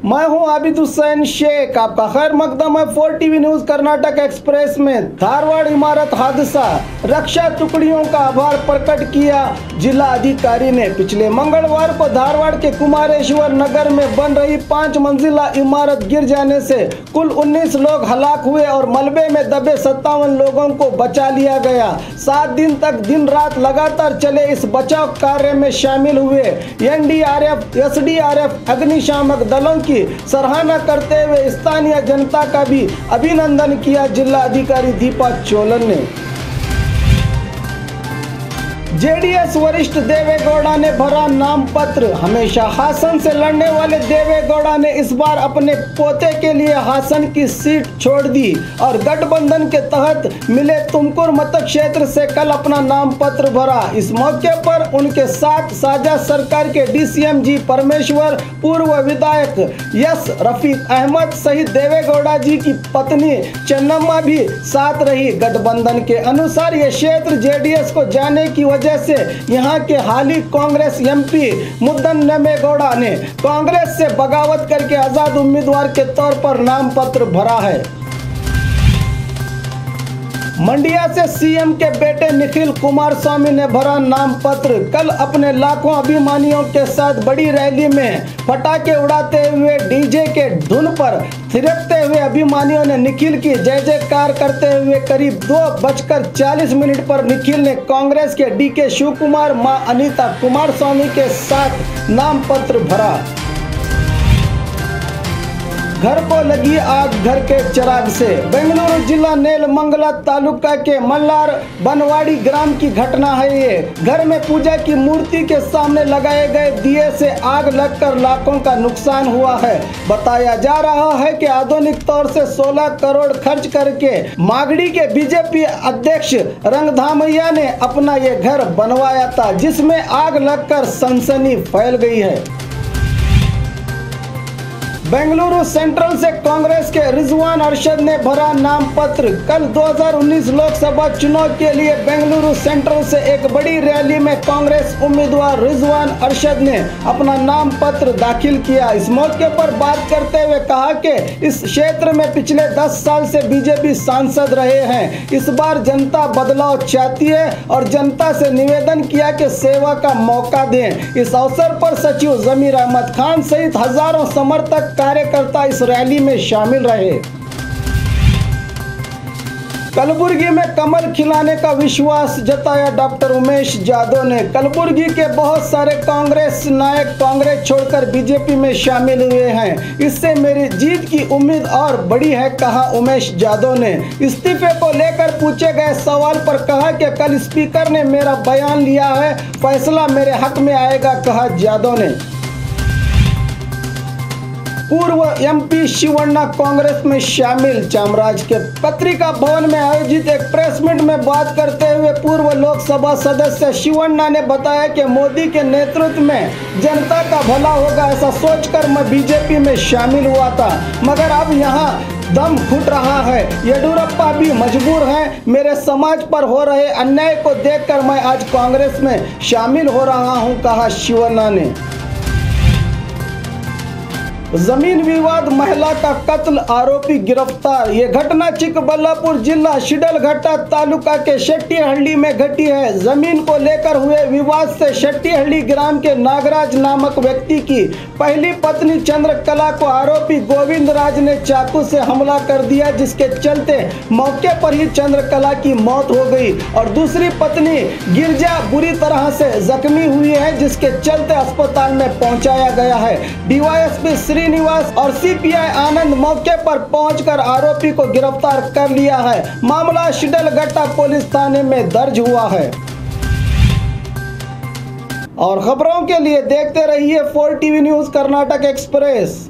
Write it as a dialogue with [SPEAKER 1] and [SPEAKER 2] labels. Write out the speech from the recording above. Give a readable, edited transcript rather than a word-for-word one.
[SPEAKER 1] मैं हूं आबिद हुसैन शेख। आपका खैर मकदम है 4 टीवी न्यूज कर्नाटक एक्सप्रेस में। धारवाड़ इमारत हादसा, रक्षा टुकड़ियों का आभार प्रकट किया जिला अधिकारी ने। पिछले मंगलवार को धारवाड़ के कुमारेश्वर नगर में बन रही 5 मंजिला इमारत गिर जाने से कुल 19 लोग हलाक हुए और मलबे में दबे 57 लोगों को बचा लिया गया। 7 दिन तक दिन रात लगातार चले इस बचाव कार्य में शामिल हुए एनडीआरएफ, एसडीआरएफ, अग्निशामक दलों की सराहना करते हुए स्थानीय जनता का भी अभिनंदन किया जिला अधिकारी दीपा चोलन ने। जेडीएस वरिष्ठ देवेगौड़ा ने भरा नाम पत्र। हमेशा हासन से लड़ने वाले देवेगौड़ा ने इस बार अपने पोते के लिए हासन की सीट छोड़ दी और गठबंधन के तहत मिले तुमकुर मत क्षेत्र से कल अपना नाम पत्र भरा। इस मौके पर उनके साथ साझा सरकार के डीसीएम जी परमेश्वर, पूर्व विधायक यस रफीक अहमद सहित देवेगौड़ा जी की पत्नी चन्नम्मा भी साथ रही। गठबंधन के अनुसार ये क्षेत्र जेडीएस को जाने की वजह से यहां के हाली कांग्रेस एमपी मुद्दन नमेगौड़ा ने कांग्रेस से बगावत करके आजाद उम्मीदवार के तौर पर नाम पत्र भरा है। मंडिया से सीएम के बेटे निखिल कुमारस्वामी ने भरा नाम पत्र। कल अपने लाखों अभिमानियों के साथ बड़ी रैली में पटाखे उड़ाते हुए डीजे के धुन पर थिरकते हुए अभिमानियों ने निखिल की जय जयकार करते हुए करीब 2:40 पर निखिल ने कांग्रेस के डीके शिवकुमार, मां अनीता कुमारस्वामी के साथ नाम पत्र भरा। घर को लगी आग घर के चिराग से। बेंगलुरु जिला नेलमंगला तालुका के मल्लार बनवाड़ी ग्राम की घटना है ये। घर में पूजा की मूर्ति के सामने लगाए गए दिए से आग लगकर लाखों का नुकसान हुआ है। बताया जा रहा है कि आधुनिक तौर से 16 करोड़ खर्च करके मागड़ी के बीजेपी अध्यक्ष रंगधामैया ने अपना ये घर बनवाया था, जिसमें आग लगकर सनसनी फैल गई है। बेंगलुरु सेंट्रल से कांग्रेस के रिजवान अरशद ने भरा नाम पत्र। कल 2019 लोकसभा चुनाव के लिए बेंगलुरु सेंट्रल से एक बड़ी रैली में कांग्रेस उम्मीदवार रिजवान अरशद ने अपना नाम पत्र दाखिल किया। इस मौके पर बात करते हुए कहा कि इस क्षेत्र में पिछले 10 साल से बीजेपी सांसद रहे हैं। इस बार जनता बदलाव चाहती है और जनता से निवेदन किया कि सेवा का मौका दें। इस अवसर पर सचिव जमीर अहमद खान सहित हजारों समर्थक कार्यकर्ता इस रैली में शामिल रहे। कलबुर्गी में कमल खिलाने का विश्वास जताया डॉक्टर उमेश जादव ने। कलबुर्गी के बहुत सारे कांग्रेस नायक कांग्रेस छोड़कर बीजेपी में शामिल हुए हैं। इससे मेरी जीत की उम्मीद और बड़ी है, कहा उमेश जादव ने। इस्तीफे को लेकर पूछे गए सवाल पर कहा कि कल स्पीकर ने मेरा बयान लिया है, फैसला मेरे हक में आएगा, कहा जादव ने। पूर्व एमपी शिवन्ना कांग्रेस में शामिल। चामराज के पत्रिका भवन में आयोजित एक प्रेस मीट में बात करते हुए पूर्व लोकसभा सदस्य शिवन्ना ने बताया कि मोदी के नेतृत्व में जनता का भला होगा, ऐसा सोचकर मैं बीजेपी में शामिल हुआ था, मगर अब यहाँ दम घुट रहा है। येडियुरप्पा भी मजबूर हैं। मेरे समाज पर हो रहे अन्याय को देखकर मैं आज कांग्रेस में शामिल हो रहा हूँ, कहा शिवन्ना ने। जमीन विवाद, महिला का कत्ल, आरोपी गिरफ्तार। ये घटना चिकबल्लापुर जिला शिडलघट्टा तालुका के शेट्टीहಳ್ಳಿ में घटी है। जमीन को लेकर हुए विवाद से शेट्टीहಳ್ಳಿ ग्राम के नागराज नामक व्यक्ति की पहली पत्नी चंद्रकला को आरोपी गोविंद राज ने चाकू से हमला कर दिया, जिसके चलते मौके पर ही चंद्रकला की मौत हो गई और दूसरी पत्नी गिरजा बुरी तरह से जख्मी हुई है, जिसके चलते अस्पताल में पहुंचाया गया है। डीवाईएसपी श्रीनिवास और सीपीआई आनंद मौके पर पहुंचकर आरोपी को गिरफ्तार कर लिया है। मामला शिडलघट्टा पुलिस थाने में दर्ज हुआ है। और खबरों के लिए देखते रहिए 4 टीवी न्यूज कर्नाटक एक्सप्रेस।